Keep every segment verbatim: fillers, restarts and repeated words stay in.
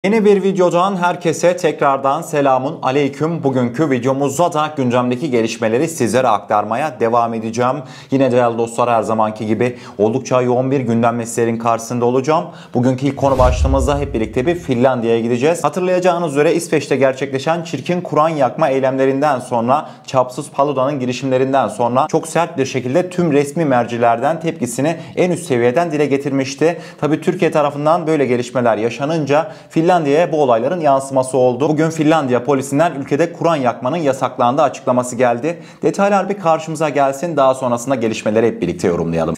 Yeni bir videodan herkese tekrardan selamun aleyküm. Bugünkü videomuzda da gündemdeki gelişmeleri sizlere aktarmaya devam edeceğim. Yine değerli dostlar, her zamanki gibi oldukça yoğun bir gündem meselerin karşısında olacağım. Bugünkü ilk konu başlığımızda hep birlikte bir Finlandiya'ya gideceğiz. Hatırlayacağınız üzere İsveç'te gerçekleşen çirkin Kur'an yakma eylemlerinden sonra, Çapsız Paluda'nın girişimlerinden sonra çok sert bir şekilde tüm resmi mercilerden tepkisini en üst seviyeden dile getirmişti. Tabii Türkiye tarafından böyle gelişmeler yaşanınca Finlandiya Finlandiya'ya bu olayların yansıması oldu. Bugün Finlandiya polisinden ülkede Kur'an yakmanın yasaklandığı açıklaması geldi. Detaylar bir karşımıza gelsin, daha sonrasında gelişmeleri hep birlikte yorumlayalım.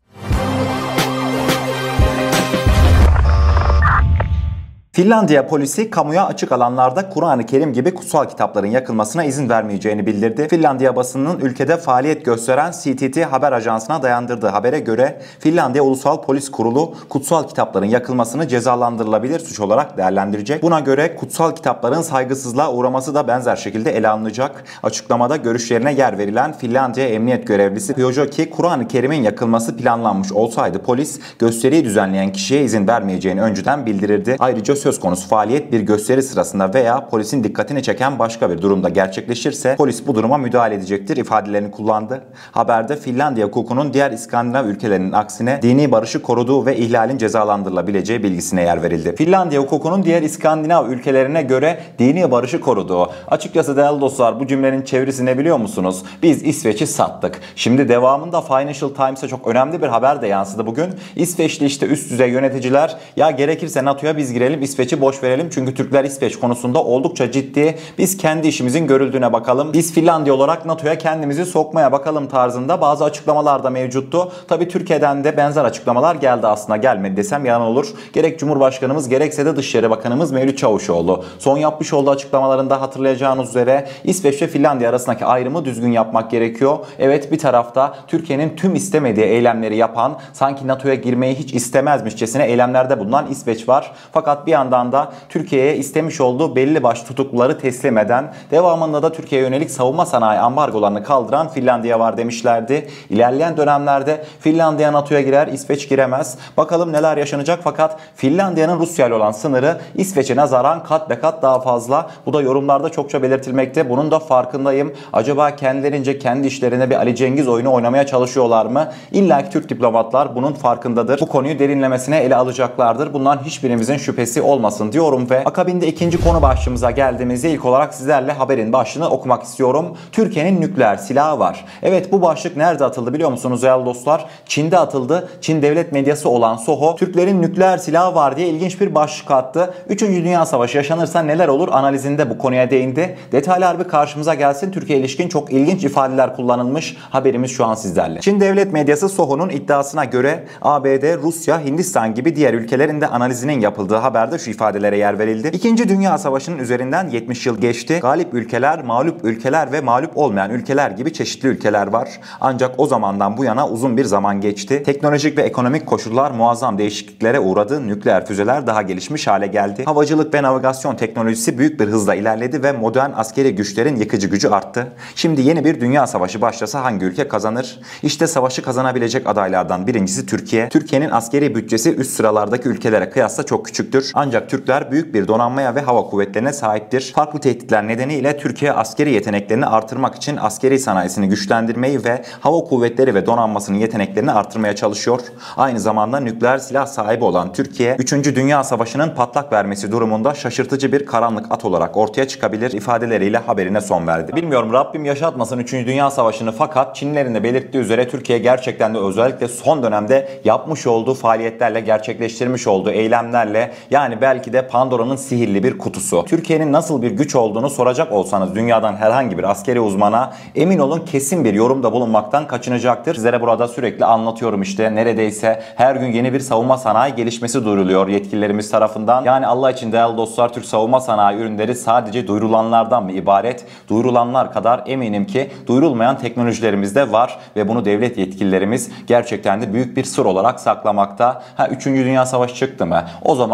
Finlandiya polisi kamuya açık alanlarda Kur'an-ı Kerim gibi kutsal kitapların yakılmasına izin vermeyeceğini bildirdi. Finlandiya basınının ülkede faaliyet gösteren C T T haber ajansına dayandırdığı habere göre Finlandiya Ulusal Polis Kurulu kutsal kitapların yakılmasını cezalandırılabilir suç olarak değerlendirecek. Buna göre kutsal kitapların saygısızlığa uğraması da benzer şekilde ele alınacak. Açıklamada görüşlerine yer verilen Finlandiya Emniyet Görevlisi Pyöjoki, Kur'an-ı Kerim'in yakılması planlanmış olsaydı polis gösteriyi düzenleyen kişiye izin vermeyeceğini önceden bildirirdi. Ayrıca söz konusu faaliyet bir gösteri sırasında veya polisin dikkatini çeken başka bir durumda gerçekleşirse polis bu duruma müdahale edecektir ifadelerini kullandı. Haberde Finlandiya hukukunun diğer İskandinav ülkelerinin aksine dini barışı koruduğu ve ihlalin cezalandırılabileceği bilgisine yer verildi. Finlandiya hukukunun diğer İskandinav ülkelerine göre dini barışı koruduğu. Açıkçası değerli dostlar, bu cümlenin çevirisi ne biliyor musunuz? Biz İsveç'i sattık. Şimdi devamında Financial Times'a çok önemli bir haber de yansıdı bugün. İsveçli işte üst düzey yöneticiler, ya gerekirse NATO'ya biz girelim, İsveç'i boş verelim çünkü Türkler İsveç konusunda oldukça ciddi. Biz kendi işimizin görüldüğüne bakalım. Biz Finlandiya olarak NATO'ya kendimizi sokmaya bakalım tarzında bazı açıklamalar da mevcuttu. Tabii Türkiye'den de benzer açıklamalar geldi aslında. Gelmedi desem yalan olur. Gerek Cumhurbaşkanımız gerekse de Dışişleri Bakanımız Mevlüt Çavuşoğlu son yapmış olduğu açıklamalarında hatırlayacağınız üzere İsveç ve Finlandiya arasındaki ayrımı düzgün yapmak gerekiyor. Evet, bir tarafta Türkiye'nin tüm istemediği eylemleri yapan, sanki NATO'ya girmeyi hiç istemezmişçesine eylemlerde bulunan İsveç var. Fakat bir yandan da Türkiye'ye istemiş olduğu belli başlı tutukluları teslim eden, devamında da Türkiye'ye yönelik savunma sanayi ambargolarını kaldıran Finlandiya var demişlerdi. İlerleyen dönemlerde Finlandiya NATO'ya girer, İsveç giremez. Bakalım neler yaşanacak, fakat Finlandiya'nın Rusya ile olan sınırı İsveç'e nazaran kat be kat daha fazla. Bu da yorumlarda çokça belirtilmekte. Bunun da farkındayım. Acaba kendilerince kendi işlerine bir Ali Cengiz oyunu oynamaya çalışıyorlar mı? İlla ki Türk diplomatlar bunun farkındadır. Bu konuyu derinlemesine ele alacaklardır. Bundan hiçbirimizin şüphesi olmasın diyorum ve akabinde ikinci konu başlığımıza geldiğimizde ilk olarak sizlerle haberin başlığını okumak istiyorum. Türkiye'nin nükleer silahı var. Evet, bu başlık nerede atıldı biliyor musunuz değerli dostlar? Çin'de atıldı. Çin devlet medyası olan Soho, Türklerin nükleer silahı var diye ilginç bir başlık attı. Üçüncü Dünya Savaşı yaşanırsa neler olur analizinde bu konuya değindi. Detaylar bir karşımıza gelsin. Türkiye ilişkin çok ilginç ifadeler kullanılmış. Haberimiz şu an sizlerle. Çin devlet medyası Soho'nun iddiasına göre A B D, Rusya, Hindistan gibi diğer ülkelerin de analizinin yapıldığı haberde şu ifadelere yer verildi. İkinci Dünya Savaşı'nın üzerinden yetmiş yıl geçti. Galip ülkeler, mağlup ülkeler ve mağlup olmayan ülkeler gibi çeşitli ülkeler var. Ancak o zamandan bu yana uzun bir zaman geçti. Teknolojik ve ekonomik koşullar muazzam değişikliklere uğradı. Nükleer füzeler daha gelişmiş hale geldi. Havacılık ve navigasyon teknolojisi büyük bir hızla ilerledi ve modern askeri güçlerin yıkıcı gücü arttı. Şimdi yeni bir dünya savaşı başlasa hangi ülke kazanır? İşte savaşı kazanabilecek adaylardan birincisi Türkiye. Türkiye'nin askeri bütçesi üst sıralardaki ülkelere kıyasla çok küçüktür. Ancak Türkler büyük bir donanmaya ve hava kuvvetlerine sahiptir. Farklı tehditler nedeniyle Türkiye askeri yeteneklerini artırmak için askeri sanayisini güçlendirmeyi ve hava kuvvetleri ve donanmasının yeteneklerini artırmaya çalışıyor. Aynı zamanda nükleer silah sahibi olan Türkiye, üçüncü Dünya Savaşı'nın patlak vermesi durumunda şaşırtıcı bir karanlık at olarak ortaya çıkabilir ifadeleriyle haberine son verdi. Bilmiyorum, Rabbim yaşatmasın üçüncü Dünya Savaşı'nı, fakat Çinlerin de belirttiği üzere Türkiye gerçekten de özellikle son dönemde yapmış olduğu faaliyetlerle, gerçekleştirmiş olduğu eylemlerle, yani belki de Pandora'nın sihirli bir kutusu. Türkiye'nin nasıl bir güç olduğunu soracak olsanız dünyadan herhangi bir askeri uzmana, emin olun kesin bir yorumda bulunmaktan kaçınacaktır. Sizlere burada sürekli anlatıyorum işte, neredeyse her gün yeni bir savunma sanayi gelişmesi duyuruluyor yetkililerimiz tarafından. Yani Allah için değerli dostlar, Türk savunma sanayi ürünleri sadece duyurulanlardan mı ibaret? Duyurulanlar kadar eminim ki duyurulmayan teknolojilerimiz de var ve bunu devlet yetkililerimiz gerçekten de büyük bir sır olarak saklamakta. Ha, üçüncü Dünya Savaşı çıktı mı? O zaman bu sır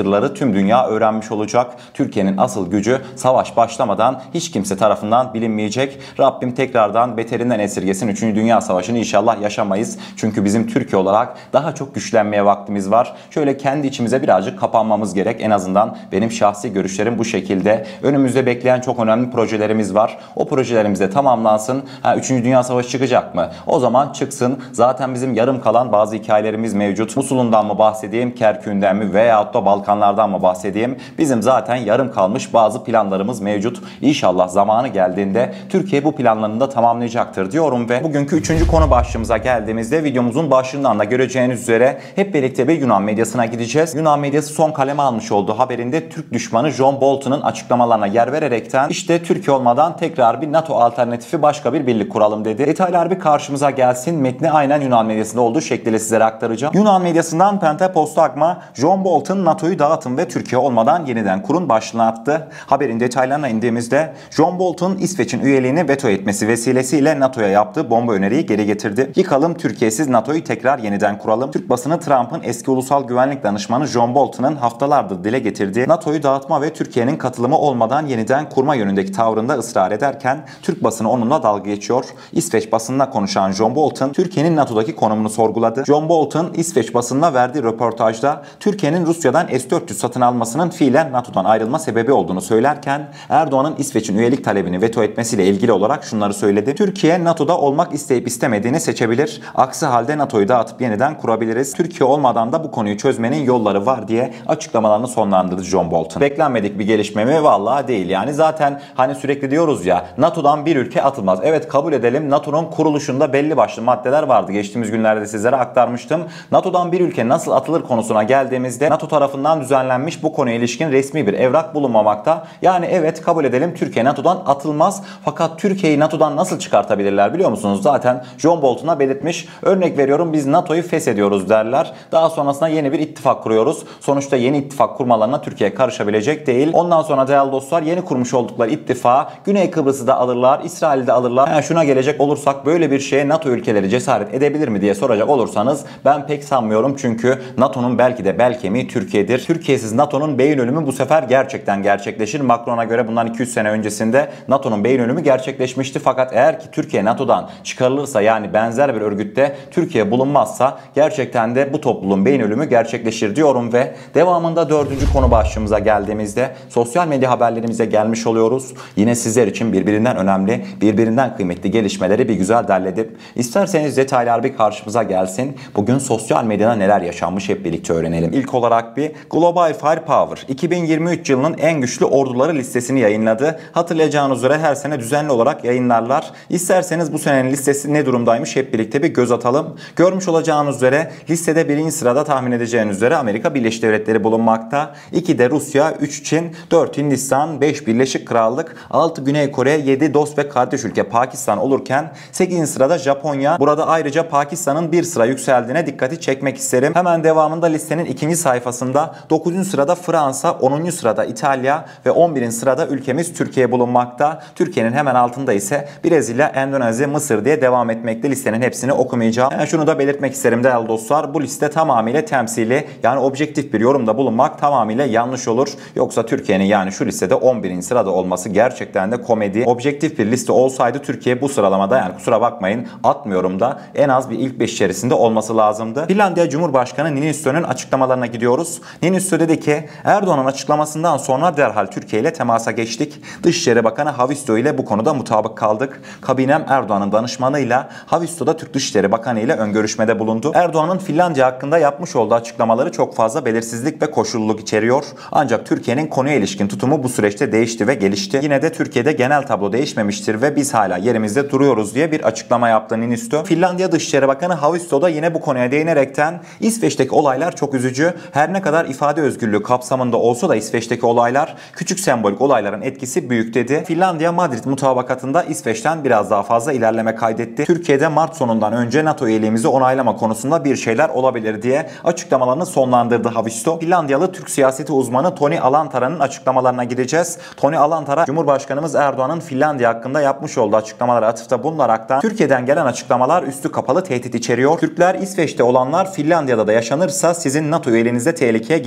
sırları tüm dünya öğrenmiş olacak. Türkiye'nin asıl gücü savaş başlamadan hiç kimse tarafından bilinmeyecek. Rabbim tekrardan beterinden esirgesin. üçüncü. Dünya Savaşı'nı inşallah yaşamayız. Çünkü bizim Türkiye olarak daha çok güçlenmeye vaktimiz var. Şöyle kendi içimize birazcık kapanmamız gerek. En azından benim şahsi görüşlerim bu şekilde. Önümüzde bekleyen çok önemli projelerimiz var. O projelerimiz de tamamlansın. Ha, üçüncü. Dünya Savaşı çıkacak mı? O zaman çıksın. Zaten bizim yarım kalan bazı hikayelerimiz mevcut. Musul'undan mı bahsedeyim, Kerkük'ünden mi veyahut da Balkanlardan mı bahsedeyim? Bizim zaten yarım kalmış bazı planlarımız mevcut. İnşallah zamanı geldiğinde Türkiye bu planlarını da tamamlayacaktır diyorum ve bugünkü üçüncü konu başlığımıza geldiğimizde videomuzun başlığından da göreceğiniz üzere hep birlikte bir Yunan medyasına gideceğiz. Yunan medyası son kaleme almış olduğu haberinde Türk düşmanı John Bolton'un açıklamalarına yer vererekten işte Türkiye olmadan tekrar bir NATO alternatifi başka bir birlik kuralım dedi. Detaylar bir karşımıza gelsin. Metni aynen Yunan medyasında olduğu şekliyle sizlere aktaracağım. Yunan medyasından Pentapostagma, John Bolton NATO'yu dağıtın ve Türkiye olmadan yeniden kurun başlığını attı. Haberin detaylarına indiğimizde John Bolton İsveç'in üyeliğini veto etmesi vesilesiyle NATO'ya yaptığı bomba öneriyi geri getirdi. Yıkalım Türkiye'siz NATO'yu tekrar yeniden kuralım. Türk basını Trump'ın eski ulusal güvenlik danışmanı John Bolton'un haftalardır dile getirdiği NATO'yu dağıtma ve Türkiye'nin katılımı olmadan yeniden kurma yönündeki tavrında ısrar ederken Türk basını onunla dalga geçiyor. İsveç basınına konuşan John Bolton Türkiye'nin NATO'daki konumunu sorguladı. John Bolton İsveç basınına verdiği röportajda Türkiye'nin Rusya'dan S dört yüz satın almasının fiilen NATO'dan ayrılma sebebi olduğunu söylerken Erdoğan'ın İsveç'in üyelik talebini veto etmesiyle ilgili olarak şunları söyledi. Türkiye NATO'da olmak isteyip istemediğini seçebilir. Aksi halde NATO'yu dağıtıp yeniden kurabiliriz. Türkiye olmadan da bu konuyu çözmenin yolları var diye açıklamalarını sonlandırdı John Bolton. Beklenmedik bir gelişme mi? Vallahi değil. Yani zaten hani sürekli diyoruz ya NATO'dan bir ülke atılmaz. Evet kabul edelim. NATO'nun kuruluşunda belli başlı maddeler vardı. Geçtiğimiz günlerde sizlere aktarmıştım. NATO'dan bir ülke nasıl atılır konusuna geldiğimizde NATO tarafından düzenlenmiş bu konuya ilişkin resmi bir evrak bulunmamakta. Yani evet kabul edelim Türkiye NATO'dan atılmaz. Fakat Türkiye'yi NATO'dan nasıl çıkartabilirler biliyor musunuz? Zaten John Bolton'a belirtmiş. Örnek veriyorum biz NATO'yu feshediyoruz derler. Daha sonrasında yeni bir ittifak kuruyoruz. Sonuçta yeni ittifak kurmalarına Türkiye karışabilecek değil. Ondan sonra değerli dostlar yeni kurmuş oldukları ittifağı Güney Kıbrıs'ı da alırlar, İsrail'i de alırlar. Yani şuna gelecek olursak böyle bir şeye NATO ülkeleri cesaret edebilir mi diye soracak olursanız ben pek sanmıyorum. Çünkü NATO'nun belki de bel kemiği Türkiye'dir. Türkiye'siz NATO'nun beyin ölümü bu sefer gerçekten gerçekleşir. Macron'a göre bundan iki üç sene öncesinde NATO'nun beyin ölümü gerçekleşmişti. Fakat eğer ki Türkiye NATO'dan çıkarılırsa yani benzer bir örgütte Türkiye bulunmazsa gerçekten de bu topluluğun beyin ölümü gerçekleşir diyorum ve devamında dördüncü konu başlığımıza geldiğimizde sosyal medya haberlerimize gelmiş oluyoruz. Yine sizler için birbirinden önemli, birbirinden kıymetli gelişmeleri bir güzel derledim. İsterseniz detaylar bir karşımıza gelsin. Bugün sosyal medyada neler yaşanmış hep birlikte öğrenelim. İlk olarak bir Global Firepower iki bin yirmi üç yılının en güçlü orduları listesini yayınladı. Hatırlayacağınız üzere her sene düzenli olarak yayınlarlar. İsterseniz bu senenin listesi ne durumdaymış hep birlikte bir göz atalım. Görmüş olacağınız üzere listede birinci sırada tahmin edeceğiniz üzere Amerika Birleşik Devletleri bulunmakta. ikide Rusya, üç Çin, dört Hindistan, beş Birleşik Krallık, altı Güney Kore, yedi dost ve kardeş ülke Pakistan olurken sekizinci sırada Japonya. Burada ayrıca Pakistan'ın bir sıra yükseldiğine dikkati çekmek isterim. Hemen devamında listenin ikinci sayfasında dokuzuncu sırada Fransa, onuncu sırada İtalya ve on birinci sırada ülkemiz Türkiye bulunmakta. Türkiye'nin hemen altında ise Brezilya, Endonezya, Mısır diye devam etmekte. Listenin hepsini okumayacağım. Yani şunu da belirtmek isterim değerli dostlar. Bu liste tamamıyla temsili yani objektif bir yorumda bulunmak tamamıyla yanlış olur. Yoksa Türkiye'nin yani şu listede on birinci sırada olması gerçekten de komedi. Objektif bir liste olsaydı Türkiye bu sıralamada yani kusura bakmayın atmıyorum da en az bir ilk beş içerisinde olması lazımdı. Finlandiya Cumhurbaşkanı Niinistö'nün açıklamalarına gidiyoruz. Niinistö dedi ki Erdoğan'ın açıklamasından sonra derhal Türkiye ile temasa geçtik. Dışişleri Bakanı Haavisto ile bu konuda mutabık kaldık. Kabinem Erdoğan'ın danışmanıyla Haavisto'da Türk Dışişleri Bakanı ile ön görüşmede bulundu. Erdoğan'ın Finlandiya hakkında yapmış olduğu açıklamaları çok fazla belirsizlik ve koşulluluk içeriyor. Ancak Türkiye'nin konuya ilişkin tutumu bu süreçte değişti ve gelişti. Yine de Türkiye'de genel tablo değişmemiştir ve biz hala yerimizde duruyoruz diye bir açıklama yaptı Niinistö. Finlandiya Dışişleri Bakanı Haavisto da yine bu konuya değinerekten İsveç'teki olaylar çok üzücü. Her ne kadar ifade özgürlüğü kapsamında olsa da İsveç'teki olaylar küçük sembolik olayların etkisi büyük dedi. Finlandiya Madrid mutabakatında İsveç'ten biraz daha fazla ilerleme kaydetti. Türkiye'de Mart sonundan önce NATO üyeliğimizi onaylama konusunda bir şeyler olabilir diye açıklamalarını sonlandırdı Haavisto. Finlandiyalı Türk siyaseti uzmanı Tony Alantara'nın açıklamalarına gireceğiz. Tony Alantara, Cumhurbaşkanımız Erdoğan'ın Finlandiya hakkında yapmış olduğu açıklamalara atıfta bulunaraktan Türkiye'den gelen açıklamalar üstü kapalı tehdit içeriyor. Türkler İsveç'te olanlar Finlandiya'da da yaşanırsa sizin NATO üyeliğinizde tehlikeye girer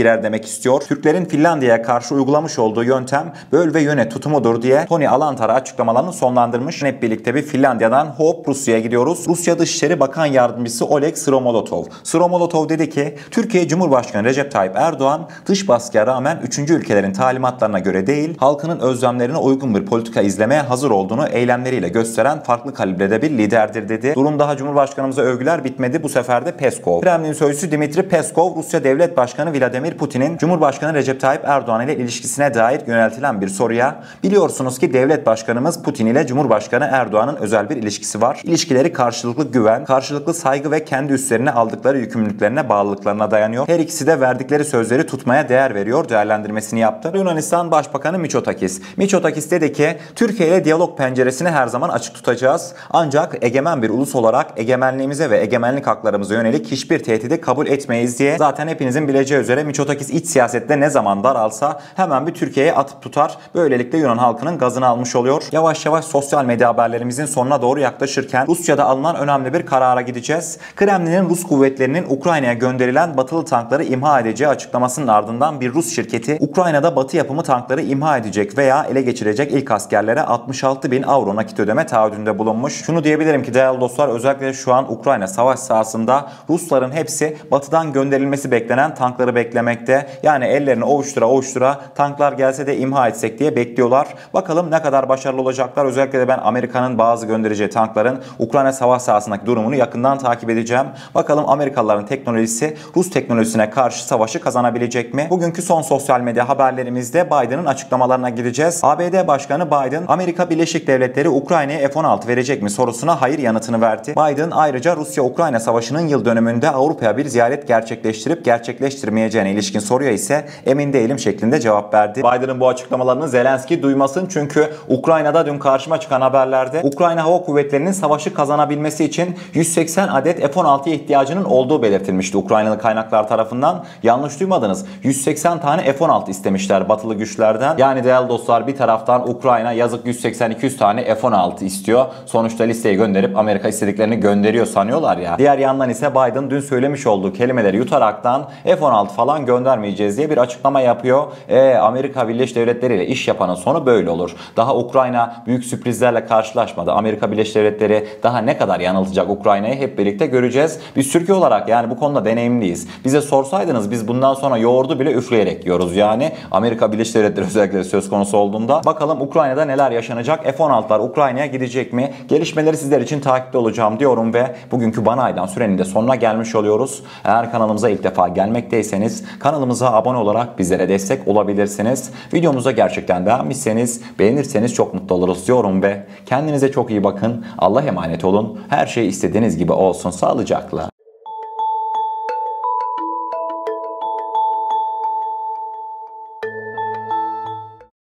girer demek istiyor. Türklerin Finlandiya'ya karşı uygulamış olduğu yöntem böl ve yönet tutumudur diye Tony Alantara açıklamalarını sonlandırmış. Hep birlikte bir Finlandiya'dan hop Rusya'ya gidiyoruz. Rusya Dışişleri Bakan Yardımcısı Oleg Siromolotov. Siromolotov dedi ki Türkiye Cumhurbaşkanı Recep Tayyip Erdoğan dış baskıya rağmen üçüncü ülkelerin talimatlarına göre değil, halkının özlemlerine uygun bir politika izlemeye hazır olduğunu eylemleriyle gösteren farklı kalibrede bir liderdir dedi. Durum daha Cumhurbaşkanımıza övgüler bitmedi. Bu sefer de Peskov. Kremlin sözcüsü Dmitri Peskov, Rusya Devlet Başkanı Vladimir Putin'in Cumhurbaşkanı Recep Tayyip Erdoğan ile ilişkisine dair yöneltilen bir soruya biliyorsunuz ki Devlet Başkanımız Putin ile Cumhurbaşkanı Erdoğan'ın özel bir ilişkisi var. İlişkileri karşılıklı güven, karşılıklı saygı ve kendi üstlerine aldıkları yükümlülüklerine, bağlılıklarına dayanıyor. Her ikisi de verdikleri sözleri tutmaya değer veriyor değerlendirmesini yaptı. Yunanistan Başbakanı Mitsotakis. Mitsotakis dedi ki Türkiye ile diyalog penceresini her zaman açık tutacağız. Ancak egemen bir ulus olarak egemenliğimize ve egemenlik haklarımıza yönelik hiçbir tehdidi kabul etmeyiz diye. Zaten hepinizin bileceği üzere Mitsotakis iç siyasette ne zaman daralsa hemen bir Türkiye'ye atıp tutar. Böylelikle Yunan halkının gazını almış oluyor. Yavaş yavaş sosyal medya haberlerimizin sonuna doğru yaklaşırken Rusya'da alınan önemli bir karara gideceğiz. Kremlin'in Rus kuvvetlerinin Ukrayna'ya gönderilen batılı tankları imha edeceği açıklamasının ardından bir Rus şirketi Ukrayna'da batı yapımı tankları imha edecek veya ele geçirecek ilk askerlere altmış altı bin avro nakit ödeme taahhüdünde bulunmuş. Şunu diyebilirim ki değerli dostlar, özellikle şu an Ukrayna savaş sahasında Rusların hepsi batıdan gönderilmesi beklenen tankları beklemekte. Yani ellerini ovuştura ovuştura tanklar gelse de imha etsek diye bekliyorlar. Bakalım ne kadar başarılı olacaklar. Özellikle de ben Amerika'nın bazı göndereceği tankların Ukrayna savaş sahasındaki durumunu yakından takip edeceğim. Bakalım Amerikalıların teknolojisi Rus teknolojisine karşı savaşı kazanabilecek mi? Bugünkü son sosyal medya haberlerimizde Biden'ın açıklamalarına gideceğiz. A B D Başkanı Biden, Amerika Birleşik Devletleri Ukrayna'ya F on altı verecek mi sorusuna hayır yanıtını verdi. Biden ayrıca Rusya-Ukrayna Savaşı'nın yıl dönümünde Avrupa'ya bir ziyaret gerçekleştirip gerçekleştirmeyeceğine ilişkin soruya ise emin değilim şeklinde cevap verdi. Biden'ın bu açıklamalarını Zelenski duymasın, çünkü Ukrayna'da dün karşıma çıkan haberlerde Ukrayna Hava Kuvvetleri'nin savaşı kazanabilmesi için yüz seksen adet F on altıya ihtiyacının olduğu belirtilmişti Ukraynalı kaynaklar tarafından. Yanlış duymadınız. yüz seksen tane F on altı istemişler batılı güçlerden. Yani değerli dostlar, bir taraftan Ukrayna yazık yüz seksen iki yüz tane F on altı istiyor. Sonuçta listeyi gönderip Amerika istediklerini gönderiyor sanıyorlar ya. Diğer yandan ise Biden dün söylemiş olduğu kelimeleri yutaraktan F on altı falan göndermeyeceğiz diye bir açıklama yapıyor. E, Amerika Birleşik Devletleri ile iş yapanın sonu böyle olur. Daha Ukrayna büyük sürprizlerle karşılaşmadı. Amerika Birleşik Devletleri daha ne kadar yanıltacak Ukrayna'yı hep birlikte göreceğiz. Biz Türkiye olarak yani bu konuda deneyimliyiz. Bize sorsaydınız biz bundan sonra yoğurdu bile üfleyerek yiyoruz yani. Amerika Birleşik Devletleri özellikle söz konusu olduğunda. Bakalım Ukrayna'da neler yaşanacak? F on altılar Ukrayna'ya gidecek mi? Gelişmeleri sizler için takipte olacağım diyorum ve bugünkü Bana Aydan sürenin de sonuna gelmiş oluyoruz. Eğer kanalımıza ilk defa gelmekteyseniz kanalımıza abone olarak bizlere destek olabilirsiniz. Videomuza gerçekten beğenmişseniz, beğenirseniz çok mutlu oluruz diyorum ve kendinize çok iyi bakın. Allah'a emanet olun. Her şey istediğiniz gibi olsun. Sağlıcakla.